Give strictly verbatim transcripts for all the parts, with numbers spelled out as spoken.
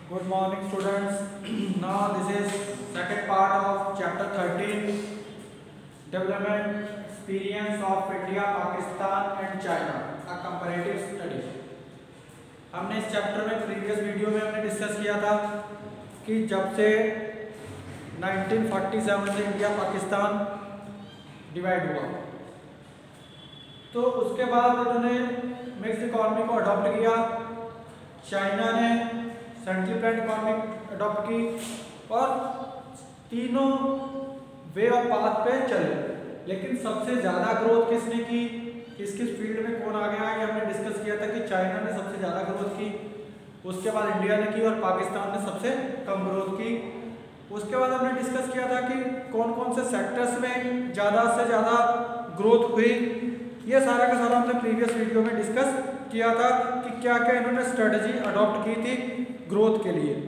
Good morning, students. Now this is second part of chapter thirteen, development experience of India, Pakistan and China, a comparative study. हमने इस chapter में previous video में हमने discuss किया था कि जब से नाइनटीन फोर्टी सेवन से इंडिया पाकिस्तान डिवाइड हुआ तो उसके बाद उन्होंने मिक्स इकोनॉमी को अडॉप्ट किया। चाइना ने सेंट्रल प्लान इकोनॉमी अडॉप्ट की और तीनों वे ऑफ पाथ पे चले। लेकिन सबसे ज़्यादा ग्रोथ किसने की, किस किस फील्ड में कौन आ गया, ये हमने डिस्कस किया था कि चाइना ने सबसे ज़्यादा ग्रोथ की, उसके बाद इंडिया ने की और पाकिस्तान ने सबसे कम ग्रोथ की। उसके बाद हमने डिस्कस किया था कि कौन कौन से सेक्टर्स में ज़्यादा से ज़्यादा ग्रोथ हुई। ये सारा का सारा हमने प्रीवियस वीडियो में डिस्कस किया था कि क्या क्या इन्होंने स्ट्रेटजी अडॉप्ट की थी ग्रोथ के लिए।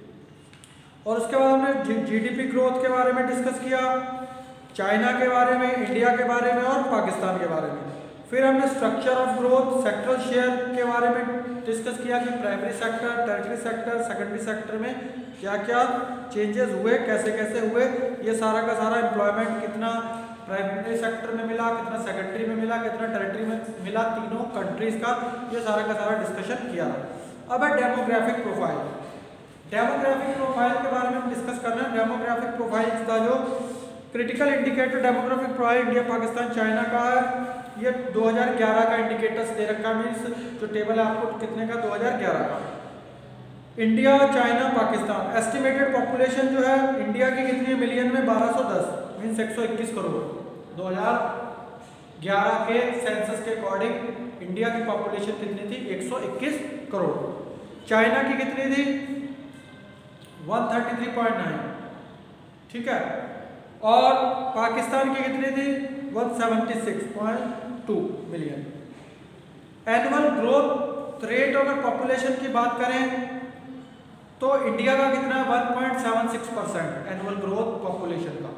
और उसके बाद हमने जीडीपी ग्रोथ के बारे में डिस्कस किया, चाइना के बारे में, इंडिया के बारे में और पाकिस्तान के बारे में। फिर हमने structure of growth, sectoral share के बारे में डिस्कस किया कि primary sector, tertiary sector, secondary sector में क्या क्या चेंजेस हुए, कैसे कैसे हुए। ये सारा का सारा एम्प्लॉयमेंट कितना प्राइमरी सेक्टर में मिला, कितना सेकेंडरी में मिला, कितना टेरिटरी में मिला, तीनों कंट्रीज का ये सारा का सारा डिस्कशन किया। अब है डेमोग्राफिक प्रोफाइल। डेमोग्राफिक प्रोफाइल के बारे में हम डिस्कस कर रहे हैं। डेमोग्राफिक प्रोफाइल का जो critical indicator demographic profile India, Pakistan, China का है, ये दो हज़ार ग्यारह का इंडिकेटर्स दे रखा है। मीन्स जो टेबल है आपको कितने का, दो हज़ार ग्यारह का। India, China, Pakistan estimated population जो है इंडिया की कितनी है मिलियन में, बारह सौ दस मीन्स एक सौ इक्कीस करोड़। दो हज़ार ग्यारह के सेंसस के अकॉर्डिंग इंडिया की पॉपुलेशन कितनी थी, एक सौ इक्कीस करोड़। चाइना की कितनी थी, एक सौ तैंतीस पॉइंट नौ, ठीक है। और पाकिस्तान की कितनी थी, एक सौ छिहत्तर पॉइंट दो मिलियन। एनुअल ग्रोथ रेट अगर पॉपुलेशन की बात करें तो इंडिया का कितना है, एक पॉइंट सात छह परसेंट एनुअल ग्रोथ पॉपुलेशन का।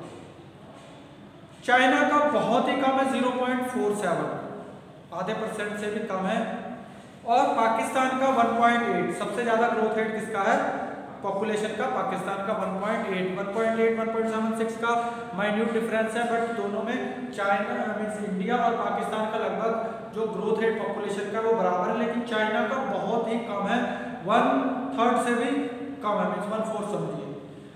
चाइना का बहुत ही कम है, ज़ीरो पॉइंट चार सात, आधे परसेंट से भी कम है। और पाकिस्तान का एक पॉइंट आठ, सबसे ज़्यादा ग्रोथ रेट किसका है पॉपुलेशन का, पाकिस्तान का एक पॉइंट आठ। एक पॉइंट आठ, एक पॉइंट सात छह का माइन्यूट डिफरेंस है, बट दोनों में चाइना मीन्स इंडिया और पाकिस्तान का लगभग जो ग्रोथ रेट पॉपुलेशन का वो बराबर है। लेकिन चाइना का बहुत ही कम है, वन थर्ड से भी कम है, मीन्स वन फोर्थ समझिए।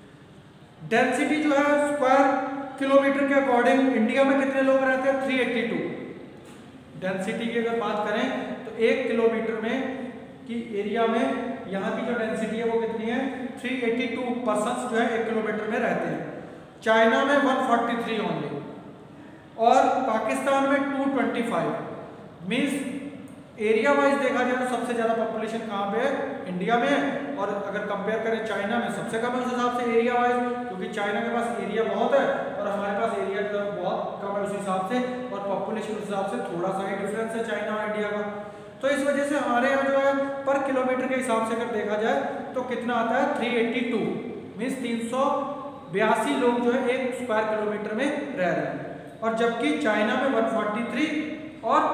डेंसिटी जो है स्क्वायर किलोमीटर के अकॉर्डिंग इंडिया में कितने लोग रहते हैं, तीन सौ बयासी। डेंसिटी की अगर बात करें तो एक किलोमीटर में की एरिया में यहाँ की जो डेंसिटी है वो कितनी है, तीन सौ बयासी पर्सन्स जो है एक किलोमीटर में रहते हैं। चाइना में एक सौ तैंतालीस ओनली और पाकिस्तान में दो सौ पच्चीस। मीन्स एरिया वाइज देखा जाए तो सबसे ज़्यादा पॉपुलेशन कहाँ पे है, इंडिया में है। और अगर कंपेयर करें चाइना में सबसे कम है उस हिसाब से एरिया वाइज, क्योंकि चाइना के पास एरिया बहुत है और हमारे पास एरिया बहुत कम है उस हिसाब से, और पॉपुलेशन उस हिसाब से थोड़ा सा ही डिफरेंस है चाइना और इंडिया का। तो इस वजह से हमारे यहाँ जो है पर किलोमीटर के हिसाब से अगर देखा जाए तो कितना आता है, तीन सौ बयासी मीन्स तीन सौ बयासी लोग जो है एक स्क्वायर किलोमीटर में रह रहे हैं। और जबकि चाइना में एक सौ तैंतालीस और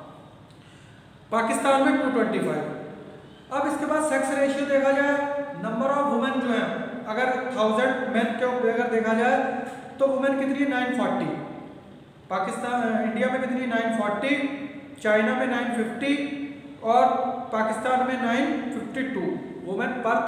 पाकिस्तान में दो सौ पच्चीस। अब इसके बाद सेक्स रेशियो देखा जाए, नंबर ऑफ वुमेन जो है अगर थाउजेंड मैन के ऊपर अगर देखा जाए तो वुमेन कितनी है, नौ सौ चालीस। पाकिस्तान इंडिया में कितनी, नौ सौ चालीस, चाइना में नौ सौ पचास और पाकिस्तान में नौ सौ बावन वुमेन पर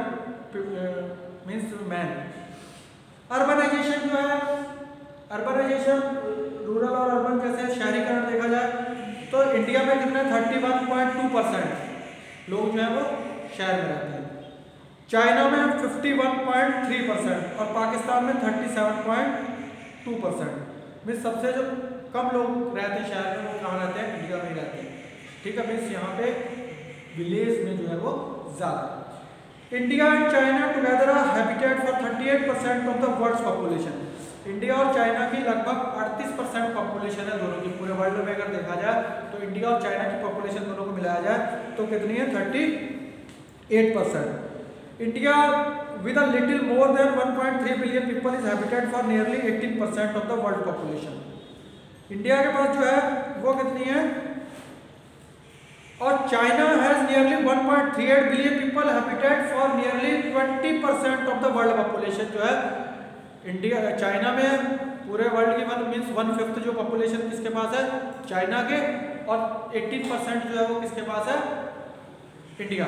थाउजेंड मीन्स मैन। अर्बनाइजेशन जो है, अर्बनाइजेशन रूरल और अर्बन जैसे शहरीकरण देखा जाए तो इंडिया में कितना है, इकतीस पॉइंट दो परसेंट लोग जो है वो शहर में रहते हैं। चाइना में इक्यावन पॉइंट तीन परसेंट और पाकिस्तान में सैंतीस पॉइंट दो परसेंट। मीन्स सबसे जो कम लोग रहते हैं शहर में वो कहाँ रहते हैं, इंडिया में रहते हैं, ठीक है। मीन्स यहाँ पे विलेज में जो है वो ज़्यादा। India and China together are habitat for अड़तीस percent of the world's population. India और चाइना की लगभग अड़तीस परसेंट पॉपुलेशन है दोनों की। पूरे वर्ल्ड में अगर देखा जाए तो इंडिया और चाइना की पॉपुलेशन दोनों को मिलाया जाए तो कितनी है, अड़तीस percent. India with a little more than one point three billion people is habitat for nearly eighteen percent of the world population. India के पास जो है वो कितनी है, और China has nearly one point three eight billion people habitat for nearly twenty percent of the world population जो है इंडिया चाइना में है। पूरे वर्ल्ड की वन मीन्स वन फिफ्थ जो पॉपुलेशन किसके पास है, चाइना के, और एटीन परसेंट जो है वो किसके पास है, India.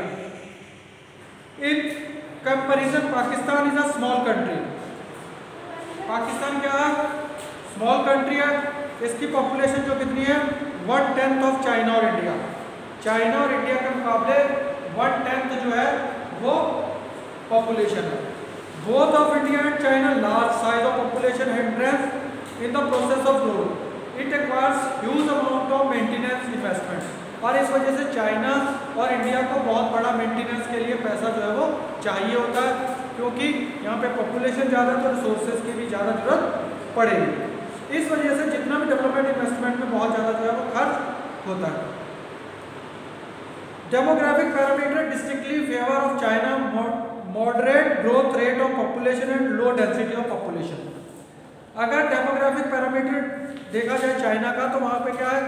In comparison Pakistan is a small country. Pakistan क्या है, स्मॉल कंट्री है। इसकी पॉपुलेशन जो कितनी है, वन टेंथ ऑफ चाइना और इंडिया। चाइना और इंडिया के मुकाबले वन टेंथ जो है वो पॉपुलेशन है। Both of India and China large size of population hindrance in the process of growth. It requires huge amount of maintenance investment. और इस वजह से चाइना और इंडिया को बहुत बड़ा मेंटेनेंस के लिए पैसा जो है वो चाहिए होता है, क्योंकि यहाँ पे पॉपुलेशन ज़्यादा तो रिसोर्सेज की भी ज़्यादा जरूरत पड़ेगी। इस वजह से जितना भी डेवलपमेंट इन्वेस्टमेंट में बहुत ज़्यादा जो है वो खर्च होता है। Demographic parameter distinctly favour of China, moderate growth rate of population and low density of population. अगर डेमोग्राफिक पैरामीटर देखा जाए चाइना का, तो वहाँ पे क्या है,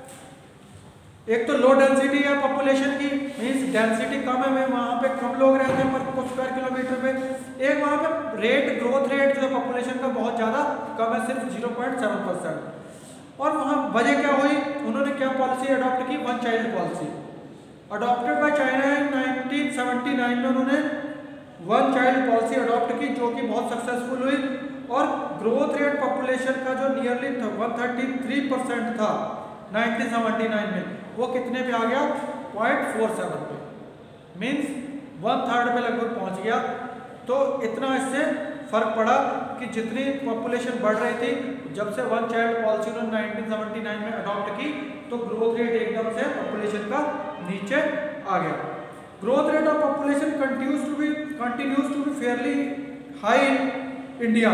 एक तो लो डेंसिटी है पॉपुलेशन की, मीन्स डेंसिटी कम है, वहाँ पे कम लोग रहते हैं पर कुछ स्क्वायर किलोमीटर पे। एक वहाँ पे रेट ग्रोथ रेट जो है पॉपुलेशन का बहुत ज़्यादा कम है, सिर्फ जीरो पॉइंट सेवन परसेंट। और वहाँ वजह क्या हुई, उन्होंने क्या पॉलिसी अडॉप्ट की, one child policy adopted by China in nineteen seventy nine में। उन्होंने वन चाइल्ड पॉलिसी अडॉप्ट की जो कि बहुत सक्सेसफुल हुई, और ग्रोथ रेट पॉपुलेशन का जो nearly one thirty three percent था नाइनटीन सेवेंटी नाइन में, वो कितने पे आ गया, पॉइंट फोर सेवन पे, मीन्स वन थर्ड पे लगभग पहुंच गया। तो इतना इससे फर्क पड़ा कि जितनी पॉपुलेशन बढ़ रही थी, जब से वन चाइल्ड पॉलिसी उन्होंने नाइनटीन सेवेंटी नाइन में अडॉप्ट की, तो ग्रोथ रेट एकदम से पॉपुलेशन का नीचे आ गया। Growth rate of population continues to be continues to be fairly high in India,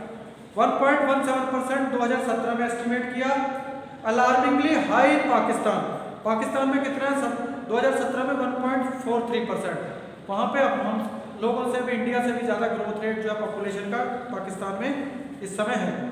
one point one seven percent दो हज़ार सत्रह में एस्टिमेट किया। Alarmingly high in Pakistan, Pakistan में कितना है, दो हज़ार सत्रह में one point four three percent. वहाँ पे अब हम लोगों से भी, इंडिया से भी ज़्यादा ग्रोथ रेट जो है पॉपुलेशन का पाकिस्तान में इस समय है।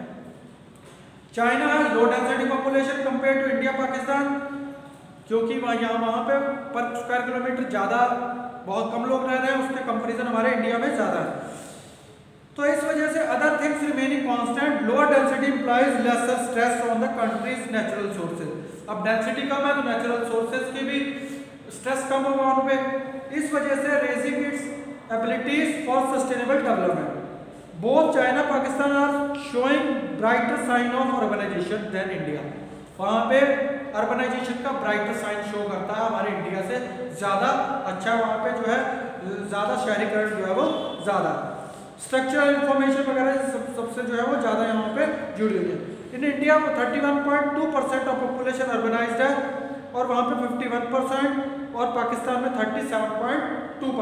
चाइना है low density population compare to India Pakistan, क्योंकि वहाँ यहाँ वहाँ पे पर स्क्वायर किलोमीटर ज़्यादा बहुत कम लोग रह रहे हैं, उसके कंपेरिजन हमारे इंडिया में ज़्यादा है। तो इस वजह से other things remaining constant, lower density implies lesser stress on the country's natural sources. अब डेंसिटी कम है तो नेचुरल सोर्सेज की भी स्ट्रेस कम होगा उन पे, इस वजह से raising its abilities for sustainable development. Both China Pakistan are showing brighter sign of urbanisation than India. वहाँ पे अर्बनाइजेशन का ब्राइटर साइन शो करता है, हमारे इंडिया से ज़्यादा अच्छा वहाँ पे जो है ज़्यादा शहरीकरण जो है वो ज़्यादा, स्ट्रक्चरल इंफॉर्मेशन वगैरह सब सबसे जो है वो ज़्यादा यहाँ पे जुड़ी हुई है। इन इंडिया में thirty one point two percent of population urbanised है, और वहाँ पे फिफ्टी वन परसेंट, और पाकिस्तान में thirty seven point two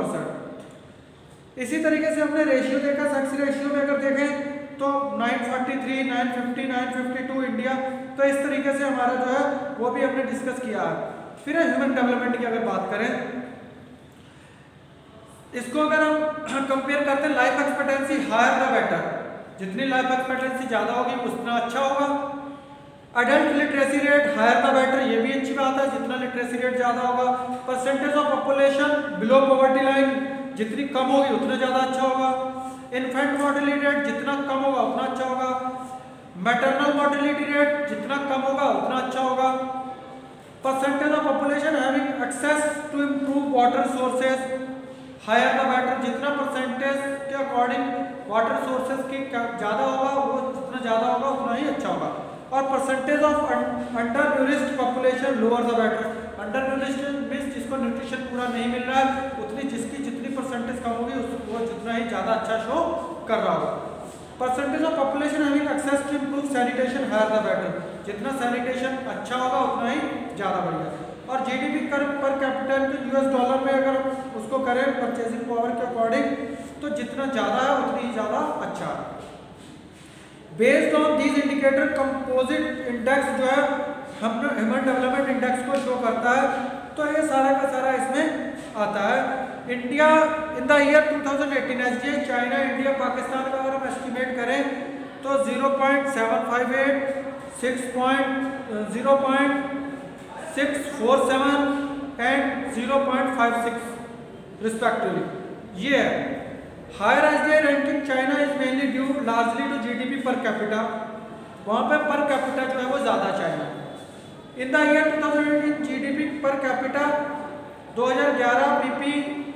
percent. इसी तरीके से हमने रेशियो देखा, सेक्स रेशियो में अगर देखें तो nine forty three, nine fifty, nine fifty two India. तो इस तरीके से हमारा जो है वो भी हमने डिस्कस किया है। फिर ह्यूमन डेवलपमेंट की अगर बात करें, इसको अगर हम कंपेयर करते हैं, life expectancy higher the better, जितनी लाइफ एक्सपेक्टेंसी ज़्यादा होगी उतना अच्छा होगा। Adult literacy rate higher the better, ये भी अच्छी बात है, जितना लिटरेसी रेट ज़्यादा होगा। Percentage of population below poverty line, जितनी कम होगी उतना ज़्यादा अच्छा होगा। इन्फेंट मोर्टेलिटी रेट जितना कम होगा उतना अच्छा होगा। मैटरनल मोर्टेलिटी रेट जितना कम होगा उतना अच्छा होगा। Percentage of population having access to improve water sources higher the better, जितना परसेंटेज के अकॉर्डिंग वाटर सोर्सेज की ज़्यादा होगा वो जितना ज़्यादा होगा उतना ही अच्छा होगा। और percentage of under nourished population lower the better, under nourished means जिसको न्यूट्रिशन पूरा नहीं मिल रहा है, उतनी जिसकी जितनी परसेंटेज कम होगी वो जितना ही ज़्यादा अच्छा शो कर रहा होगा। Percentage of population having access to improve sanitation higher the better, जितना सैनिटेशन अच्छा होगा उतना ही ज़्यादा बढ़िया। और जीडीपी कर पर कैपिटल तो यूएस डॉलर में अगर उसको करें परचेजिंग पावर के अकॉर्डिंग, तो जितना ज़्यादा है उतनी ही ज़्यादा अच्छा है। Based on these indicator composite index जो है हम ह्यूमन डेवलपमेंट इंडेक्स को शो करता है। तो ये सारा का सारा इसमें आता है। India in the year two thousand eighteen SDI China India Pakistan का अगर हम एस्टिमेट करें तो zero point seven five eight, six point zero point six four seven and zero point five six respectively. ये है higher SDI ranking China is mainly due largely to GDP per capita, वहाँ पे per capita जो है वो ज़्यादा China. In the year two thousand eighteen GDP per capita दो हज़ार ग्यारह PP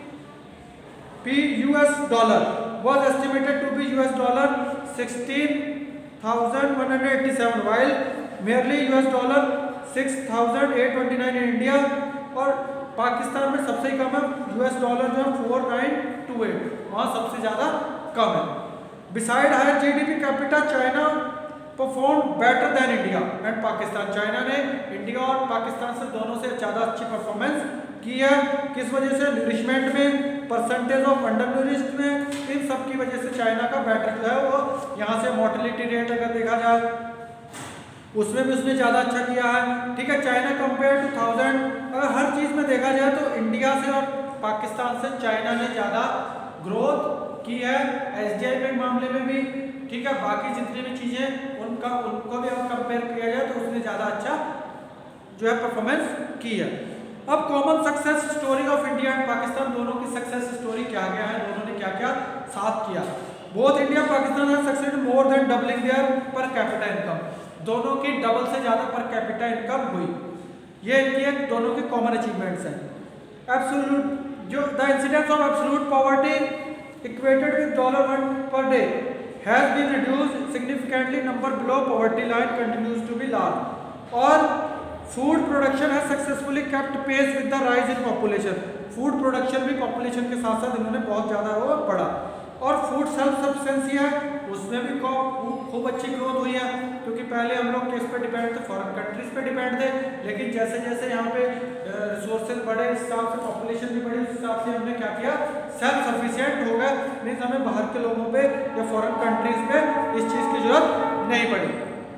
P US dollar was estimated to be U S dollar sixteen thousand one hundred eighty-seven while merely U S dollar six thousand eight hundred twenty-nine in India, और पाकिस्तान में सबसे कम है US dollar जो है four nine to eight, वहाँ सबसे ज़्यादा कम है। Beside higher GDP capita China perform better than India and Pakistan, China ने इंडिया और पाकिस्तान से दोनों से ज़्यादा अच्छी परफॉर्मेंस की है। किस वजह से? न्यूरिशमेंट में, परसेंटेज ऑफ अंडर न्यूरिश्ड में, इन सब की वजह से चाइना का बेटर जो है वो यहाँ से मोर्टेलिटी रेट अगर देखा जाए उसमें भी उसने ज़्यादा अच्छा किया है। ठीक है, चाइना कंपेयर टू थाउजेंड अगर हर चीज़ में देखा जाए तो इंडिया से और पाकिस्तान से चाइना ने ज़्यादा ग्रोथ की है एसडीआई के मामले में भी। ठीक है, बाकी जितनी भी चीज़ें उनका उनको भी अगर कंपेयर किया जाए तो उसने ज़्यादा अच्छा जो है परफॉर्मेंस की है। अब common success story of India and Pakistan, दोनों की सक्सेस स्टोरी क्या क्या है, दोनों ने क्या क्या साथ किया। Both India Pakistan have succeeded more than doubling their per capita income, दोनों की डबल से ज़्यादा पर कैपिटा इनकम हुई। ये इनकी एक दोनों के कॉमन अचीवमेंट्स हैं। एब्सोल्यूट जो the incidence of absolute poverty equated with dollar one per day has been reduced significantly, number below poverty line continues to be large, और फूड प्रोडक्शन है successfully kept pace with the rise in population, food production भी population के साथ साथ इन्होंने बहुत ज़्यादा वो बढ़ा। और फूड सेल्फ सफिशिएंसी है उसमें भी खूब अच्छी ग्रोथ हुई है, क्योंकि पहले हम लोग किस पे डिपेंड थे, फॉरेन कंट्रीज पे डिपेंड थे, लेकिन जैसे जैसे यहाँ पे रिसोर्सेज बढ़े इस हिसाब से पॉपुलेशन भी बढ़ी, उस हिसाब से हमने क्या किया, सेल्फ सफिशिएंट हो गए, मीन्स हमें बाहर के लोगों पे या फॉरेन कंट्रीज पे इस चीज़ की जरूरत नहीं पड़ी।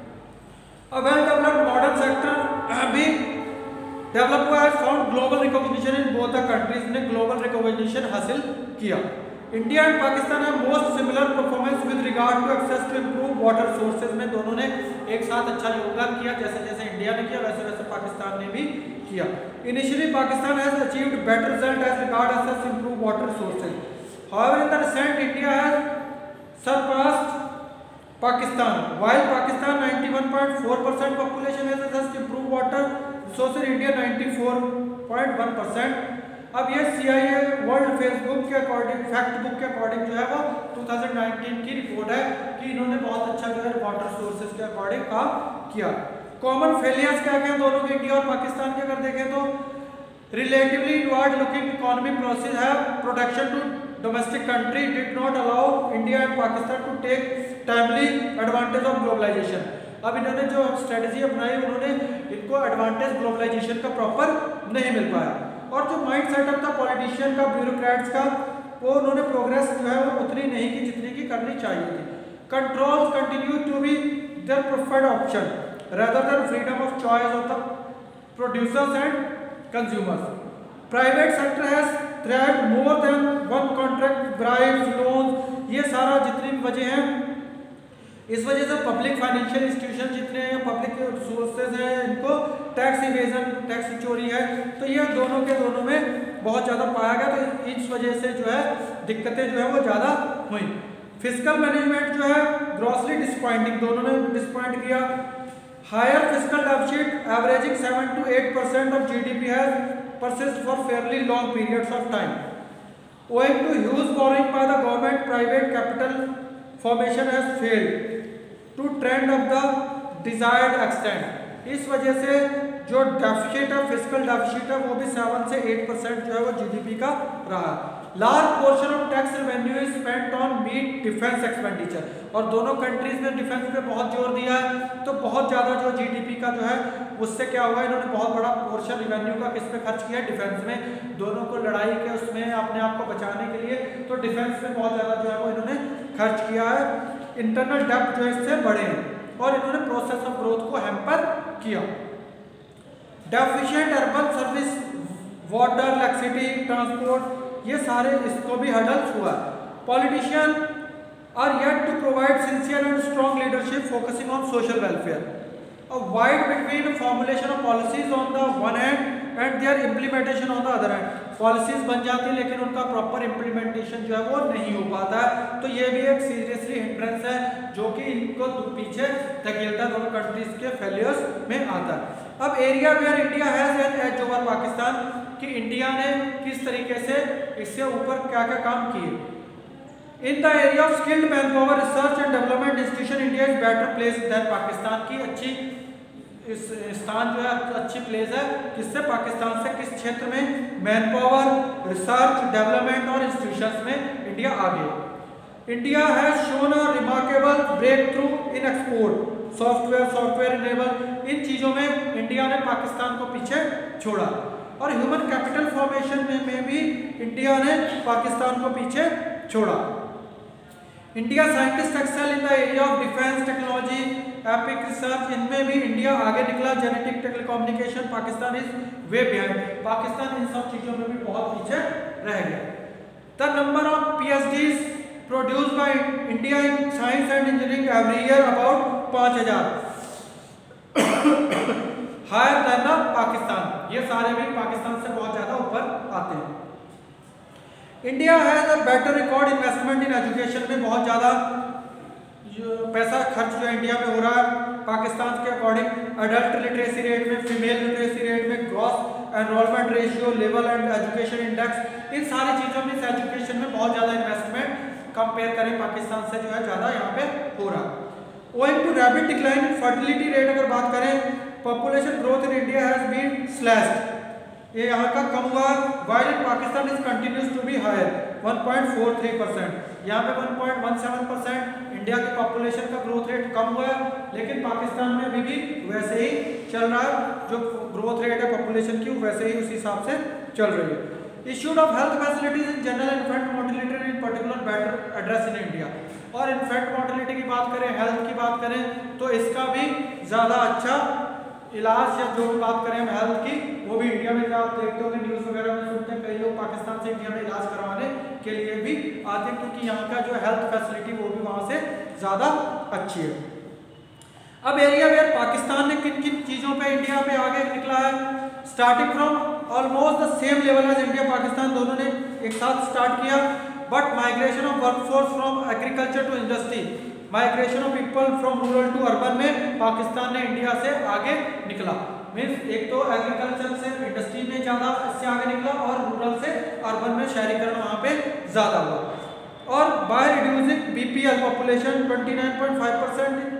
अब वेल डेवलप्ड मॉडर्न सेक्टर भी डेवलप हुआ है, found global recognition in both the countries ने ग्लोबल रिकॉग्निशन हासिल किया। इंडिया एंड पाकिस्तान है most similar performance with regard to access to improve water sources में, दोनों ने एक साथ अच्छा योगदान किया, जैसे जैसे इंडिया ने किया वैसे वैसे पाकिस्तान ने भी किया। Initially Pakistan has achieved better result as regard access improve water sources, however in the recent India has surpassed Pakistan, while Pakistan ninety-one point four percent population has access to improved water resources, India ninety-four point one percent। अब ये C I A world Facebook के according fact book के according जो है वो two thousand nineteen की report है कि इन्होंने बहुत अच्छा जो है वाटर सोर्सेज के अकॉर्डिंग काम किया। कॉमन फेलियर्स क्या क्या दोनों के, इंडिया और पाकिस्तान के अगर देखें तो relatively inward looking economic process है, production to domestic country did not allow India and Pakistan to take timely advantage of globalisation. अब इन्होंने जो स्ट्रेटजी अपनाई उन्होंने इनको एडवांटेज ग्लोबलाइजेशन का प्रॉपर नहीं मिल पाया, और जो माइंड सेटअप था पॉलिटिशियन का, ब्यूरोक्रेट्स का, वो उन्होंने प्रोग्रेस जो है वो उतनी नहीं की जितनी की करनी चाहिए थी। Controls continue to be their preferred option rather than freedom of choice of the producers and consumers. Private sector has thrived more than one contract, bribes, loans, ये सारा जितनी भी वजह हैं, इस वजह से पब्लिक फाइनेंशियल इंस्टीट्यूशन जितने हैं, पब्लिक सोर्सेज हैं, इनको टैक्स इवेजन, टैक्स चोरी है, तो ये दोनों के दोनों में बहुत ज़्यादा पाया गया, तो इस वजह से जो है दिक्कतें जो है वो ज़्यादा हुई। फिजिकल मैनेजमेंट जो है ग्रॉसली डिसपॉइंटिंग, दोनों ने डिसपॉइंट किया। Higher physical deficit averaging seven to eight percent of GDP has persist for fairly long periods of time. Owing to huge borrowing by the government, private capital formation has failed to trend of the desired extent. इस वजह से जो deficit है, physical deficit है, वो भी seven से eight percent जो है वो जीडीपी का रहा। Large portion of tax revenue is spent on meet defence expenditure, और दोनों कंट्रीज ने डिफेंस पे बहुत जोर दिया है, तो बहुत ज़्यादा जो जीडीपी का जो है उससे क्या हुआ, इन्होंने बहुत बड़ा पोर्शन रेवेन्यू का किस पे खर्च किया, डिफेंस में। दोनों को लड़ाई के उसमें अपने आप को बचाने के लिए तो डिफेंस में बहुत ज़्यादा जो है वो इन्होंने खर्च किया है। इंटरनल डेप्थ जो है इससे बढ़े हैं, और इन्होंने प्रोसेस ऑफ ग्रोथ को हैम्पर किया। Deficient urban service, water, electricity, transport, ये सारे इसको भी हर्डल्स हुआ। Politician are yet to provide sincere and strong leadership focusing on social welfare. A wide between formulation of policies on the one hand and their implementation on the other hand. Policies बन जाती है लेकिन उनका proper implementation जो है वो नहीं हो पाता है, तो ये भी एक सीरियसली हिंड्रेंस है जो कि इनको पीछे धकेलता दोनों कंट्रीज के फेलियर्स में आता है। अब area where India has an edge over Pakistan, कि इंडिया ने किस तरीके से इससे ऊपर क्या क्या काम किए। In the area of skilled manpower research and development institution India is better place than Pakistan, की अच्छी इस स्थान जो है अच्छी प्लेस है किससे, पाकिस्तान से। किस क्षेत्र में, मैन पावर, रिसर्च, डेवलपमेंट और इंस्टीट्यूशंस में इंडिया आगे। India has shown a remarkable breakthrough in export, software software enable, इन चीजों में इंडिया ने पाकिस्तान को पीछे छोड़ा। और ह्यूमन कैपिटल फॉर्मेशन में, में भी इंडिया ने पाकिस्तान को पीछे छोड़ा। India scientist excel in the area of defence technology, epic research, इनमें भी इंडिया आगे निकला। Genetic telecommunication, Pakistan is way behind, Pakistan इन सब चीजों में भी बहुत पीछे रह गया। The number of PhDs produced by India in science and engineering every year about पाँच हजार हायर देन पाकिस्तान, ये सारे भी पाकिस्तान से बहुत ज्यादा ऊपर आते हैं। India has a better record investment in education में, बहुत ज़्यादा पैसा खर्च जो इंडिया में हो रहा है पाकिस्तान के अकॉर्डिंग। अडल्ट लिटरेसी रेट में, फीमेल लिटरेसी रेट में, gross enrolment ratio, level and education index, इन सारी चीज़ों में एजुकेशन में बहुत ज़्यादा इन्वेस्टमेंट कंपेयर करें पाकिस्तान से जो है ज़्यादा यहाँ पे हो रहा है। Owing to rapid decline in fertility rate अगर बात करें, population growth in India has been slashed, ये यहाँ का कम हुआ, while in Pakistan is continues to be higher one point four three percent, यहाँ पे one point one seven percent India के पॉपुलेशन का ग्रोथ रेट कम हुआ है, लेकिन पाकिस्तान में अभी भी वैसे ही चल रहा है, जो ग्रोथ रेट है पॉपुलेशन की वैसे ही उसी हिसाब से चल रही है। Issued of health facilities in general, infant mortality in particular better address in India, और इन्फेंट मोर्टेलिटी की बात करें, हेल्थ की बात करें तो इसका भी ज़्यादा अच्छा इलाज या जो भी बात करें हम हेल्थ की, वो भी इंडिया में आप देखते होंगे न्यूज़ वगैरह में सुनते हैं, कई लोग पाकिस्तान से इंडिया में इलाज करवाने के लिए भी आते हैं क्योंकि यहाँ का जो हेल्थ फैसिलिटी वो भी वहाँ से ज़्यादा अच्छी है। अब एरिया वेयर पाकिस्तान ने किन किन चीज़ों पे इंडिया पे आगे निकला है, starting from almost the same level as India, Pakistan दोनों ने एक साथ स्टार्ट किया, but migration of workforce from agriculture to industry, migration of people from rural to urban में पाकिस्तान ने इंडिया से आगे निकला। मीन्स एक तो एग्रीकल्चर से इंडस्ट्री में ज़्यादा इससे आगे निकला और रूरल से अर्बन में शहरीकरण वहाँ पे ज़्यादा हुआ। और by reducing BPL population twenty nine point five percent,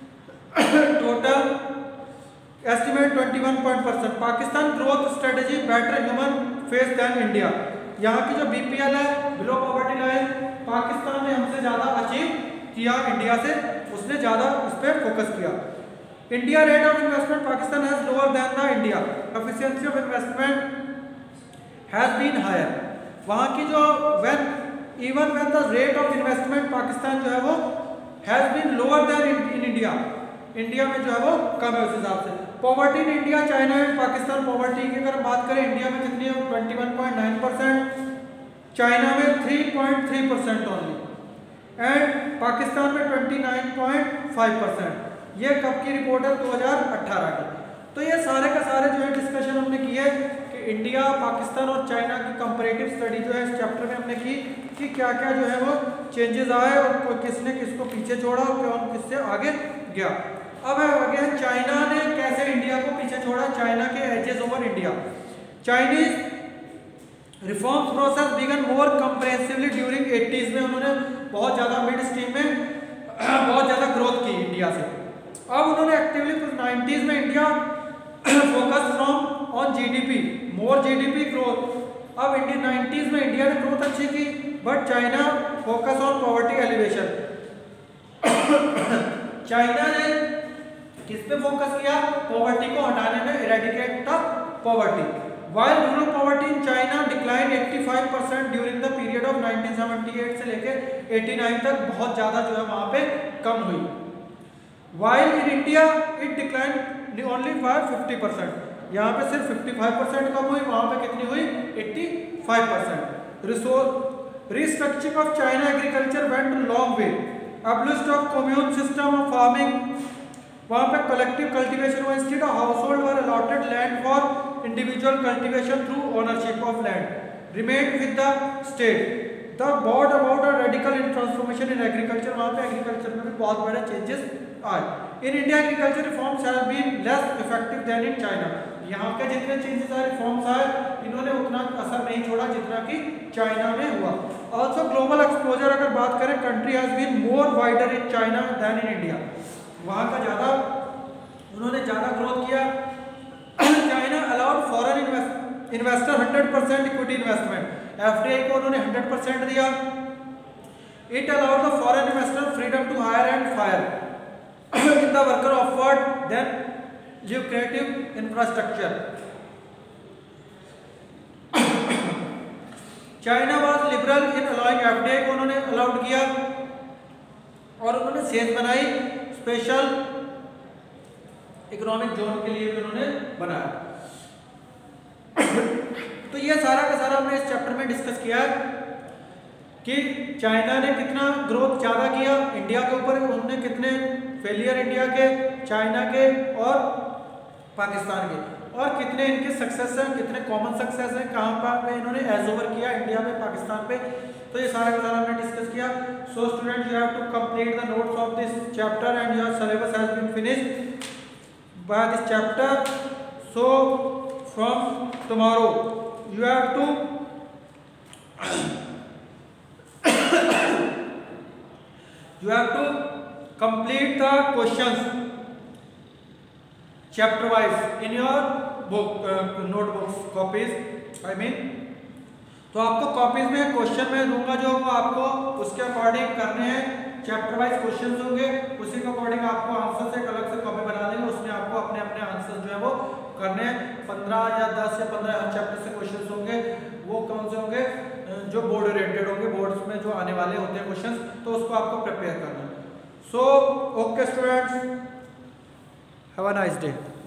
total estimate twenty one point percent, Pakistan growth strategy better human face than India, यहाँ की जो बीपीएल है बिलो पॉवर्टी लाइन, पाकिस्तान ने हमसे ज़्यादा अचीव किया इंडिया से, उसने ज़्यादा इस पर फोकस किया। India rate of investment Pakistan has lower than the India, efficiency of investment has been higher, वहाँ की जो when even when the rate of investment Pakistan जो है वो has been lower than in India, India में जो है वो कम है उस हिसाब से। Poverty in India, China and Pakistan, poverty की अगर बात करें इंडिया में कितनी है twenty one point nine percent, China में three point three percent only and Pakistan में twenty nine point five percent. ये कब की रिपोर्ट है, दो हज़ार अठारह की। तो ये सारे का सारे जो है डिस्कशन हमने किए कि इंडिया, पाकिस्तान और चाइना की कंपैरेटिव स्टडी जो है इस चैप्टर में हमने की कि क्या क्या जो है वो चेंजेस आए और किसने किसको पीछे छोड़ा और कौन किससे आगे गया। अब आगे है चाइना ने कैसे इंडिया को पीछे छोड़ा, चाइना के edges over India. Chinese reforms process began more comprehensively during eighties में, उन्होंने बहुत ज़्यादा मिड स्ट्रीम में बहुत ज़्यादा ग्रोथ की इंडिया से। अब उन्होंने एक्टिवली नाइन्टीज़ में India focus from on GDP, more GDP growth. अब इंडिया नाइन्टीज़ में इंडिया ने ग्रोथ अच्छी की, but China focus on poverty alleviation. China ने किस पे फोकस किया, पॉवर्टी को हटाने में, eradicate the poverty. While rural poverty in China declined eighty-five percent during the period of nineteen seventy-eight से लेके eighty-nine तक बहुत ज़्यादा जो है वहाँ पे कम हुई। While in India it declined only by fifty percent, यहाँ पे सिर्फ fifty-five percent कम हुई, वहाँ पे कितनी हुई eighty-five percent। Resource restructuring of China agriculture went a long way। Abolition of commune system of farming, वहाँ पे कलेक्टिव कल्टीवेशन हुआ, instead of household were allotted land for individual cultivation through ownership of land remained with the state. The brought about a radical transformation in agriculture. वहाँ पे agriculture में भी बहुत बड़े changes आए. In India, agriculture reforms have been less effective than in China. यहाँ के जितने changes आए, reforms आए, इन्होंने उतना असर नहीं छोड़ा जितना कि चाइना में हुआ. Also global exposure अगर बात करें, country has been more wider in China than in India. वहाँ का ज़्यादा उन्होंने ज़्यादा ग्रोथ किया. China allowed foreign invest investor one hundred percent equity investment. F D I को उन्होंने one hundred percent दिया. It allowed the foreign investor freedom to hire and fire in the worker offered then lucrative infrastructure. China was liberal in allowing F D I को उन्होंने allowed किया और उन्होंने says बनाई, special economic zone के लिए भी उन्होंने बनाया. तो ये सारा का सारा हमने इस चैप्टर में डिस्कस किया है कि चाइना ने कितना ग्रोथ ज़्यादा किया इंडिया के ऊपर, उन्होंने कितने फेलियर इंडिया के, चाइना के और पाकिस्तान के, और कितने इनके सक्सेस हैं, कितने कॉमन सक्सेस हैं, कहाँ पे इन्होंने एज ओवर किया इंडिया में, पाकिस्तान पे. तो ये सारा का सारा हमने डिस्कस किया. So student, you have to complete the notes of this chapter and your syllabus has been finished by this chapter. So from tomorrow you have to you have to complete the questions chapter wise in your book uh, notebooks copies I mean. तो आपको copies में question में दूंगा जो वो आपको उसके according करने हैं. चैप्टर वाइज क्वेश्चंस होंगे, उसी के अकॉर्डिंग आपको आंसर से एक अलग से कॉपी बना देंगे, उसमें आपको अपने अपने आंसर जो है वो करने हैं. पंद्रह या दस या पंद्रह हर चैप्टर से क्वेश्चंस होंगे. वो कौन से होंगे? जो बोर्ड ओरिएंटेड होंगे, बोर्ड्स में जो आने वाले होते हैं क्वेश्चंस, तो उसको आपको प्रिपेयर करना है. So okay students, have a nice day.